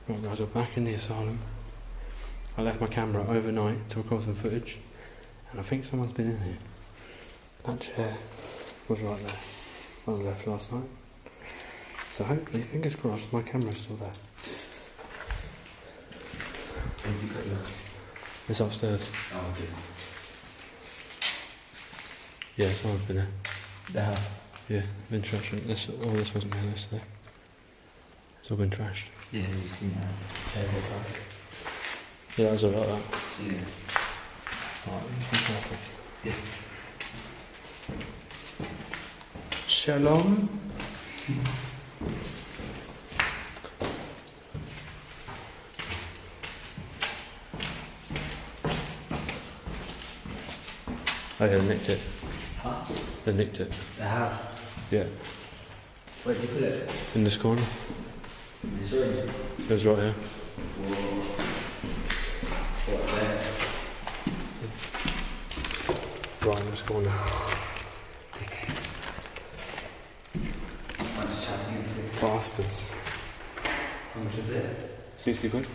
Right guys, we're back in the asylum. I left my camera overnight to record some footage, and I think someone's been in here. That chair was right there when I left last night. So hopefully, fingers crossed, my camera's still there. It's upstairs. Oh, okay. Yeah, someone's been there. They have? Yeah, been trashed. All this wasn't there yesterday. It's all been trashed. Yeah, you've seen that. Yeah, that was alright, that. Yeah. Alright, let's be careful. Yeah. Shalom. Oh yeah, they nicked it. Huh? They nicked it. They have? Yeah. Where'd you put it? In this corner. In this room? It was right here. Whoa. What's there? Right in this corner. Okay. How much is chatting into? Bastards. How much is it? 60 quid.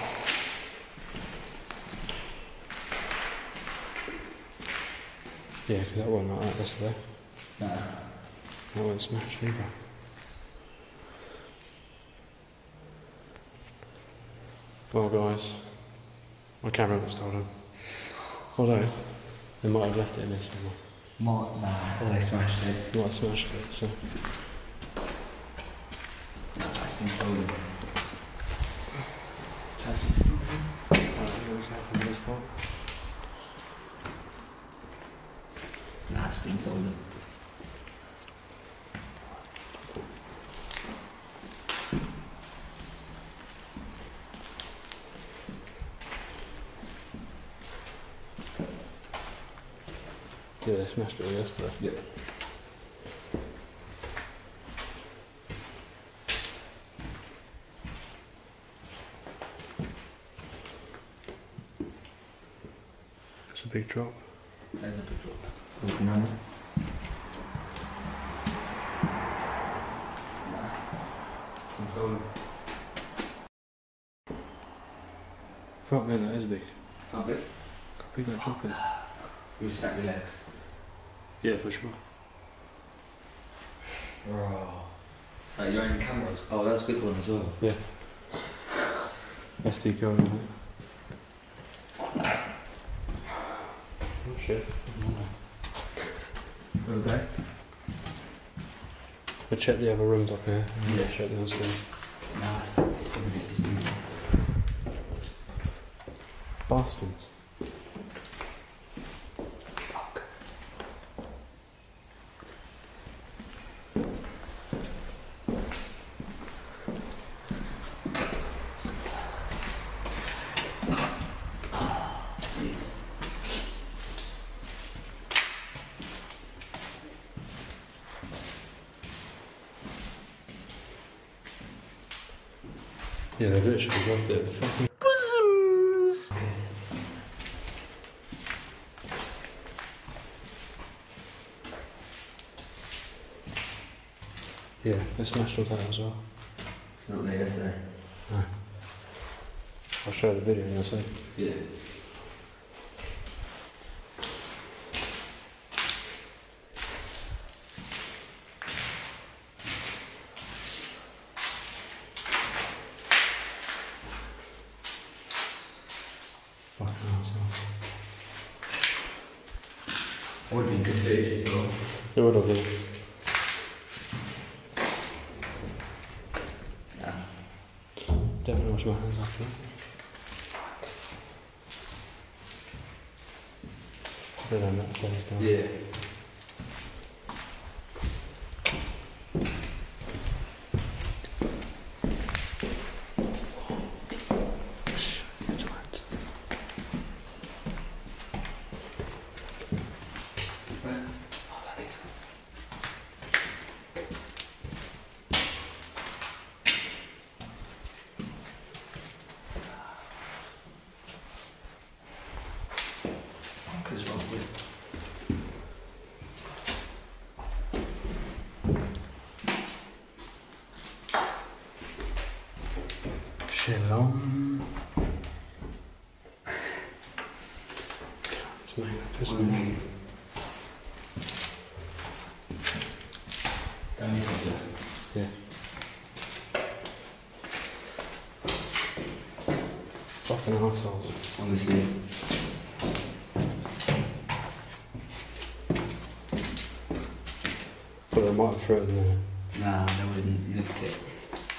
Yeah, because that wasn't like that yesterday. No. That wasn't smashed either. Well guys, my camera got stolen. Although, they might have left it in there somewhere. Nah. Oh, they smashed it. Might have smashed it, so. No, it's been stolen. Chassis's stolen? I don't know what's happened in this part. Nah, it's been stolen. Yeah, they smashed it all yesterday. Yep. It's a big drop. There's a big drop. Looking on it. Nah. It's been stolen. Fuck man, that is big. How big? How big that drop is. You stack your legs. Yeah, for sure. Bro. Like your own cameras. Oh, that's a good one as well. Yeah. SD card in it. Oh shit. Okay. We'll check the other rooms up here and Yeah. we'll check downstairs. Nice. Bastards. Fuck. Please. Yeah, they literally dropped it. Fucking. Yeah, they smashed all that as well. It's not there yesterday. No. I'll show the video and you'll see. Yeah. Fucking arsehole. Would have been good footage as well. It would have been. Nah. Definitely wash my hands after that. Put it on that stairs down. Yeah. Asylum. It's me. Just me. Yeah. Fucking assholes. Honestly. But they might have thrown it in there. Nah, they wouldn't. Look at it.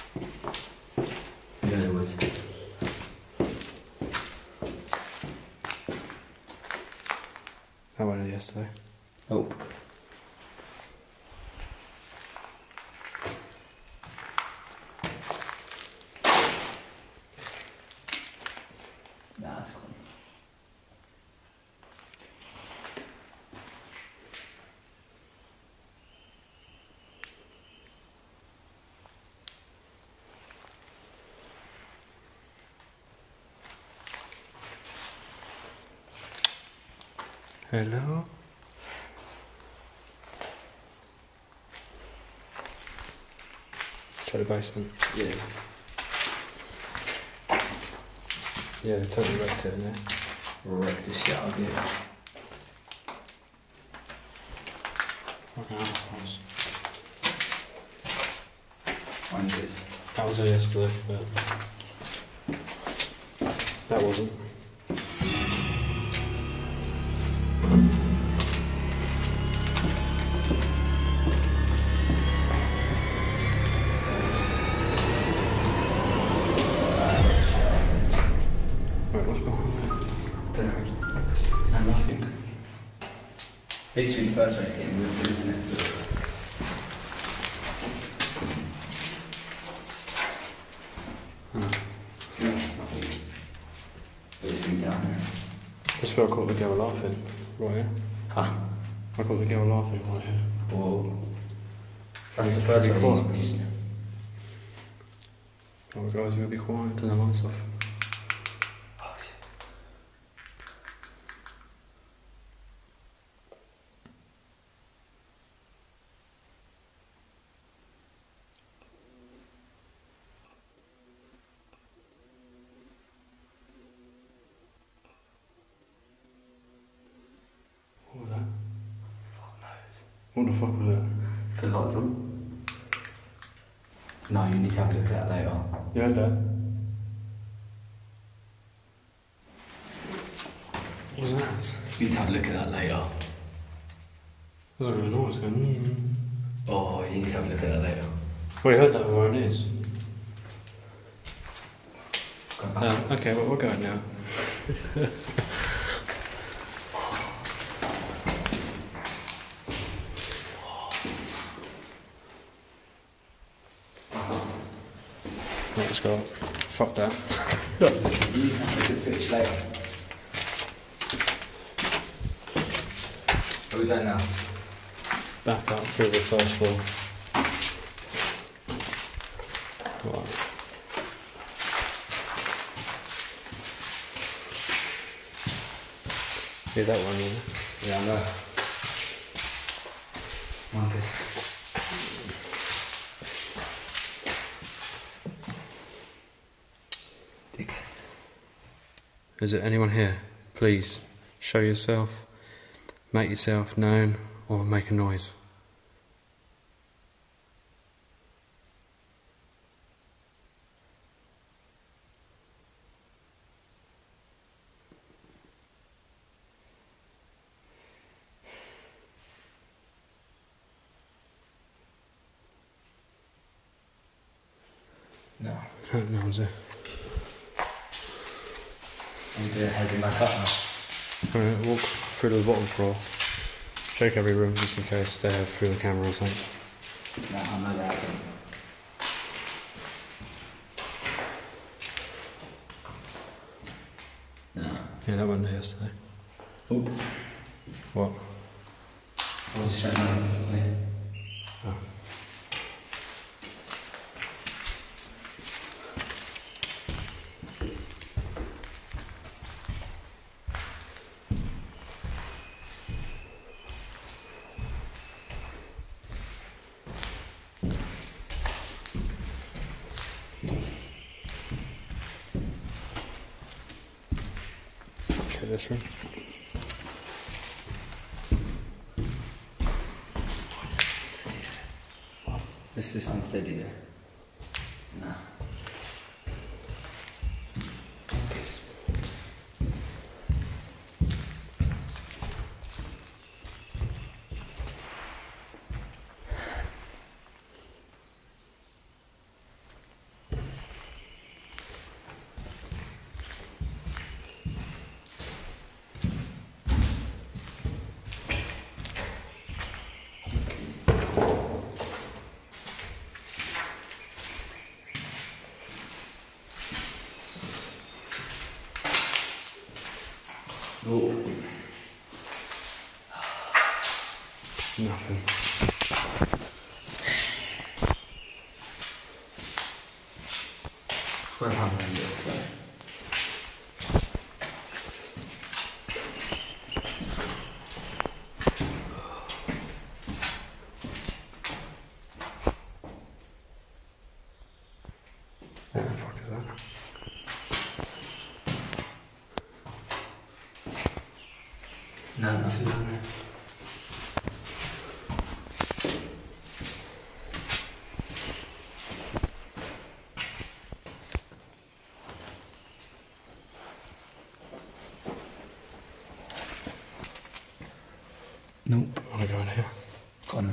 Yeah, they would. I went there yesterday. Oh. Nah, that's cool. Hello? Try the basement. Yeah. Yeah, they totally wrecked it in there. Wreck the shit out of it. Fucking assholes. One's this. That was there yesterday, but that wasn't. Right, what's behind there? And nothing. Basically, the first way to get in with it, isn't it? No, nothing. There's things down there. That's where I caught the girl laughing, right here. Huh? I caught the girl laughing right here. Whoa. That's the Should first we be one. quiet? Oh, guys, we'll be quiet, turn the lights off. What was that? What the fuck was that? Feel like some. No, you need to have a look at that later. You heard that? What was that? You need to have a look at that later. I don't really know what's going on. Oh, you need to have a look at that later. Well, you heard that where it is. Go back. Okay, well, we're going now. Let's go. Fuck that. You need to have a good finish later. Where are we going now? Back up through the first floor. Right. Yeah, that one, yeah. Yeah, I know. Marcus. Dickheads. Is there anyone here? Please, show yourself, make yourself known, or make a noise. No. No one's there. I'm going to head back up now. Alright, walk through to the bottom floor. Check every room just in case they have through the camera or something. No, I know that. No. Yeah, that went there yesterday. Oop. What? I was just trying to know something. Oh. this room. This is unsteady there. No. Yes. Oh. Nothing. Square hammer in it. What the fuck is that? No, nothing down there. Nope. I wanna go in here. Go on then.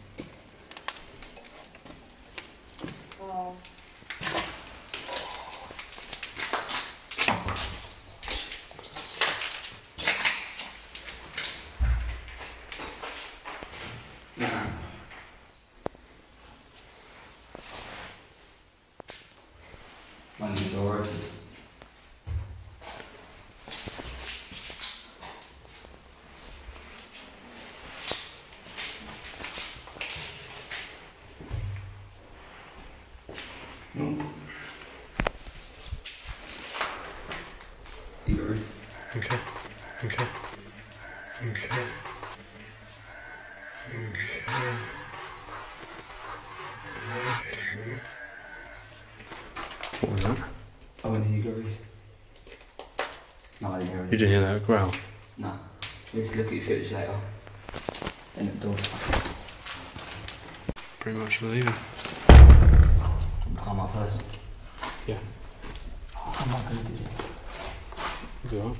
One of the doors. No. Yours. Okay. Okay. Okay. Okay. What was that? Oh, and here you go, Rhys. No, I didn't hear it. You didn't hear that growl? No. Let's look at your footage later. Then at the door stuff. Pretty much leaving. Come up first. Yeah. I'm not going to do it. It's alright.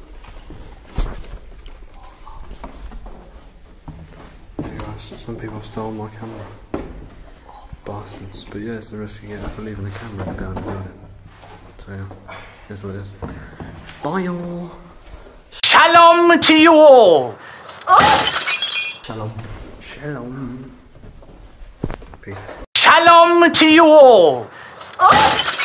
There you go. Some people stole my camera. Bastards. But yeah, it's the risk you get for leaving the camera behind the building. So yeah, here's what it is. Bye all. Shalom to you all. Shalom. Shalom. Peace. Shalom to you all.